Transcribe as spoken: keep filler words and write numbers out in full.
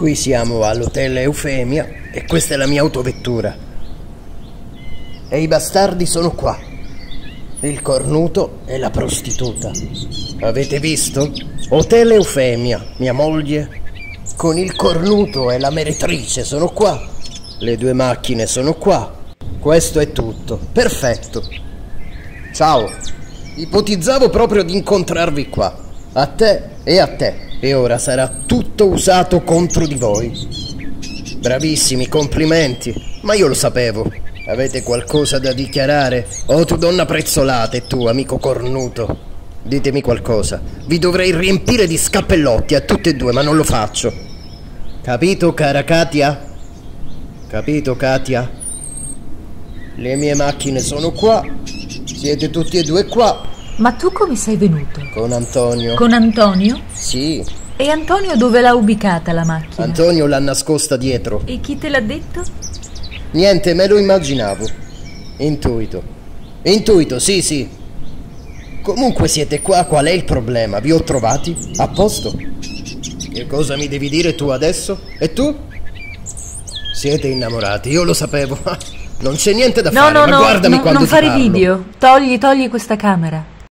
Qui siamo all'hotel Eufemia e questa è la mia autovettura. E i bastardi sono qua. Il cornuto e la prostituta. Avete visto? Hotel Eufemia, mia moglie, con il cornuto e la meretrice sono qua. Le due macchine sono qua. Questo è tutto. Perfetto. Ciao. Ipotizzavo proprio di incontrarvi qua. A te e a te. E ora sarà tutto usato contro di voi. Bravissimi, complimenti. Ma io lo sapevo. Avete qualcosa da dichiarare? Oh, tu donna prezzolata e tu, amico cornuto. Ditemi qualcosa. Vi dovrei riempire di scappellotti a tutte e due, ma non lo faccio. Capito, cara Katia? Capito, Katia? Le mie macchine sono qua. Siete tutti e due qua. Ma tu come sei venuto? Con Antonio. Con Antonio? Sì. E Antonio dove l'ha ubicata la macchina? Antonio l'ha nascosta dietro. E chi te l'ha detto? Niente, me lo immaginavo. Intuito. Intuito, sì, sì. Comunque siete qua, qual è il problema? Vi ho trovati? A posto? Che cosa mi devi dire tu adesso? E tu? Siete innamorati, io lo sapevo. Non c'è niente da no, fare, no, ma no, guardami no, quando non ti fare parlo. video. Togli, togli questa camera.